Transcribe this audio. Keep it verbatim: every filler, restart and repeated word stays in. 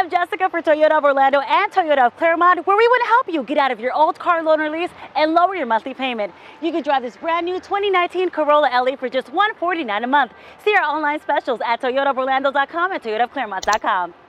I'm Jessica for Toyota of Orlando and Toyota of Claremont, where we want to help you get out of your old car loan or lease and lower your monthly payment. You can drive this brand new twenty nineteen Corolla L E for just one hundred forty-nine dollars a month. See our online specials at toyota of orlando dot com and toyota of claremont dot com.